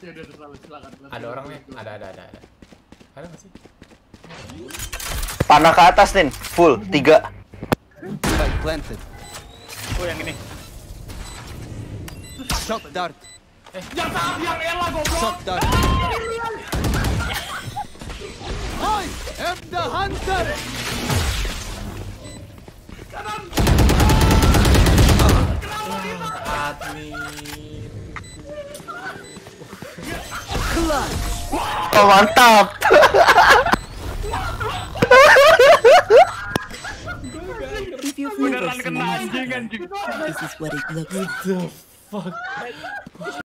Ya udah silakan. Ada orang nih. Ada. Ada nggak sih? Panah ke atas, Nin. Full 3. Spike planted. Oh, yang ini. Shock dart. Yang Ella goblok. Shock dart. I am the hunter. Oh, mantap. If you've never Beneran seen kena a anjing. this is what it looks like. Fuck.